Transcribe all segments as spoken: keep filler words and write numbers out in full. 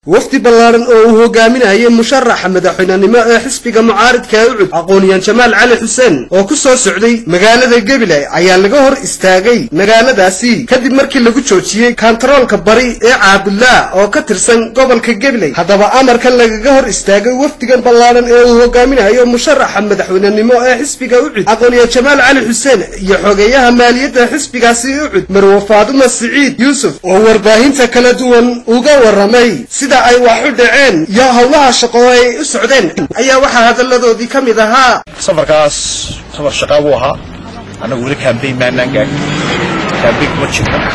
وفد بلارن أو هو جامنا هي مشرح مدحنا نما حسب معارض كأوعد أقوليان جمال علي حسين أو كسر سعودي مقالة الجبلة عيال لجهر استاجي مقالة داسي كدب مركي اللي قلت شيء كانترول كبري عبد الله أو كترسن قبل كجبلة هذا بأمر كان لجهر استاجي وفد بلارن أو هو جامنا هي مشرح مدحنا نما حسب أوعد أقوليان جمال علي حسين يحوجيها مالية حسب قاسي أوعد مروه فاطمة سعيد يوسف وورباهين تكلدون وجور رمي أي واحد عين يا الله شقوي السعودين أي واحد هذا الذي كم إذا سفر كاس سفر شقاوها أنا أقول لك كامبين ما نجح كامبين متشبه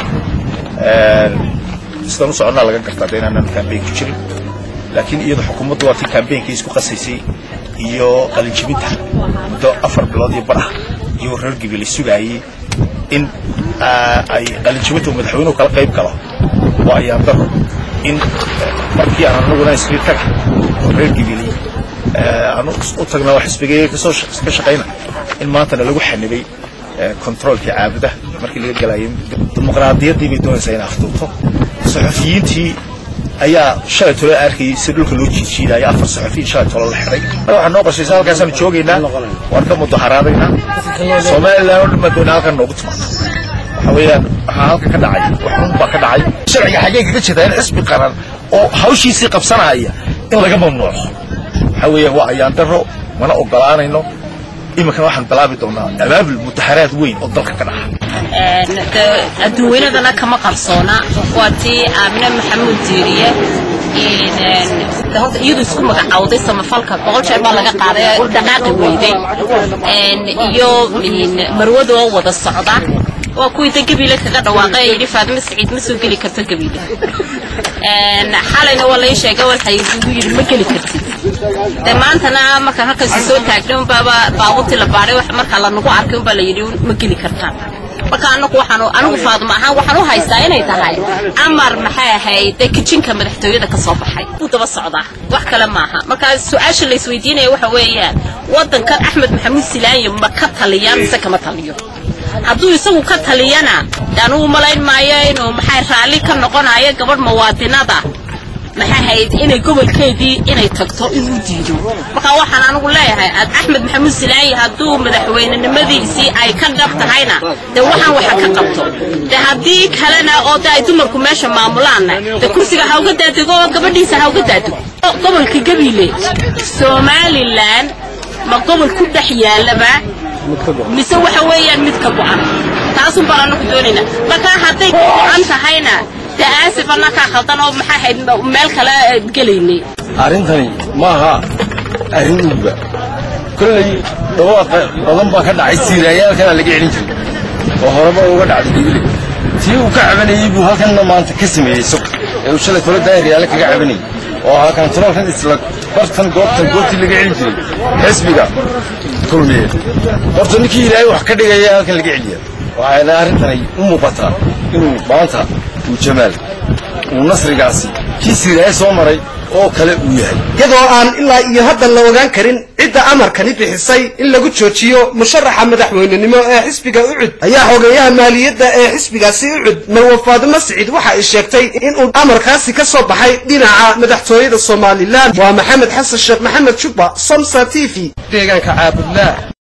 استنوا صعنا لقى كرتين أنا كامبين كتير لكن إذا حكومة دواتي كامبين كيس كقصيسي يو قليل جبتها دو أفر بلادي برا يو رجع بالسجاي إن أي قليل جبته مدحونه كلا قيب كلا وأيام ضر إن markii aan anaguna isla tag reer Gibili aanu u tagna wax isbigay ka soo ka shaqeyna in maanta lagu xanibay controlka caabada markii laga galayay dimuqraadiyadii bay doonaysaa in aftuuto saxafiyiintii ayaa shalay tolo arkay si dhulka loo jiijiiday afar saxafiyin shalay tolo la xiray waxa noo qashay halkaas aan joogeynaa waan ka mudaharaadayna Soomaaliland ma doonaa halkan noogu timaado حويان حالك كدعي وحن بكدعي شرعي حقيقة كذا إن حسب قرار أو هوشي سيقف سنة هي إن لقى ممنوع حويه هو عيان ترى وأنا أقولان إنه إما كان واحد طلابي دونا أمام المتحرات وين أضلك كده الدوينة ده كما قرصونا واتي آمنة محمد ديرية إن ده يدرس كم عودة سما فالك بقول شيء بالله قارئ دقائق ويدين إن يو من مرود ووضع الصعدة وكوي تجيبي لك كذا واقع يدي فاطمة سعيد مسوق لي كرت جبيلة. إن حالنا ولا شيء قول حيزوجي مكلي كرت. تمان أنا ما كان هكذا سوى تاكلهم بابا باوت الباري وحمر خلا نقو عاركم بلا يديون مكلي كرتان. وكان نقو حنو أنا فاطمة ها وحنو هاي ساينة يتهاي. أمر محيا هاي تكتشين كم رحتوا يدا كصوف حي. وتبص عضا وحكلم معها. ما كان السؤال اللي سويدينه وحويان. وضن كان أحمد محمد سلاي ما كتليان سكمة تليون. hadduu isagu ka taliyana daan uu malayn maayo inuu maxay raali ka noqonayo gabadh muwaadinada maxay hayd inay gobolkeedii inay tagto inuu diido marka waxaan anigu leeyahay Axmed Maxamuud Silaayi hadduu madaxweynenimadiisii ay ka dhabtahayna de waxaan waxa ka qabto de haddii kalena oo ay dumarku meesha maamulaana de kursiga ha uga daadigo gabadhiisa ha uga daadigo gobolka Gabiile Somaliland ma gobol ku dhex yaalaba mise waxa weeyaan mid ka go'an taasoo baran ku doonayna marka haday go'an tahayna taasifana ka khaldan oo maxay hayd meel kale galeynay arintani maaha arinba kulay dhawaaq badan baa ka dhacay siirayaal kana laga celin jiray oo horeba uga dhacday Gibili tii uu ka cabanayay buu halkan maanta ka sameeyay suq ee uu shalay tolo daayirayaal kaga cabanayay oo halkan controlkan isla bartan goobtan goobtii laga celin jiray xisbiga kulmiye horta ninkii ilaahay wax ka dhigaya halkan laga celiyo waxaana arintani u muuqataa inuu maanta uu jamaal uu nasrigaasi kiisiray soo maray oo kale uu yahay iyadoo aan ilaa iyo hadda la ogaan karin cidda amarkani bixisay in lagu joojiyo musharaxa madaxweynenimo ee xisbiga ucud ayaa xogeeyaha maaliyadda ee xisbigaasi ucud marwo faadimo saciid waxa ay sheegtay in uu amarkaasi ka soo baxay dhinaca madaxtooyada Soomaaliland waa maxamed xasan sheekh maxamed juba Samsa T V deegaanka caabudlaa